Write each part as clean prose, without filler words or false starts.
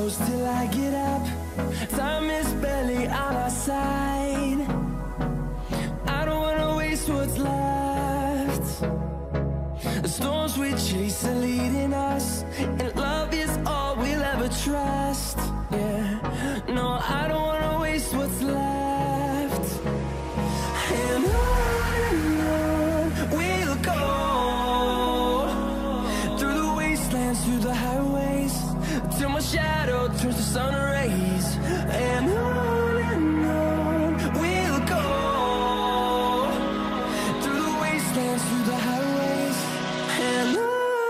close till I get up. Time is barely on our side. I don't wanna waste what's left. The storms we chase are leading us, and love is all we'll ever trust. Yeah, no, I don't wanna waste what's left. And on we'll go, through the wastelands, through the highways, till my shadow turns to sun rays. And on we'll go, through the wastelands, through the highways, and on we'll go.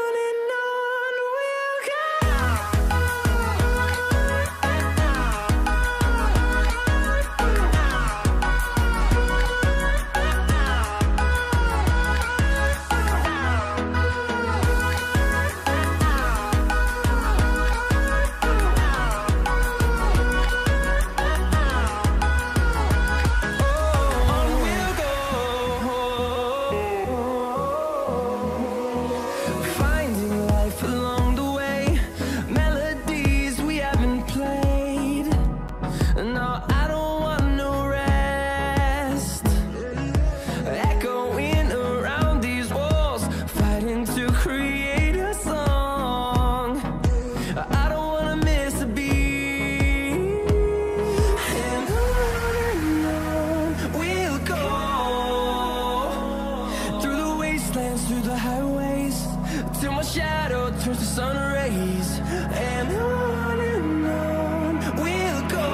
Through the highways, till my shadow turns to sun rays. And on we'll go,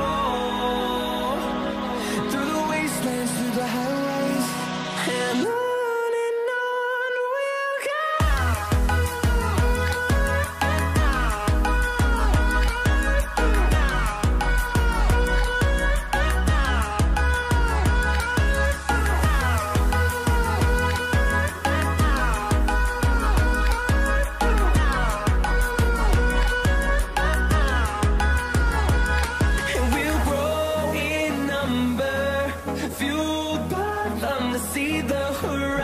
through the wastelands, through the highways, and on we'll go. See the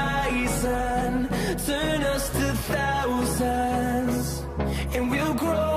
horizon turn us to thousands, and we'll grow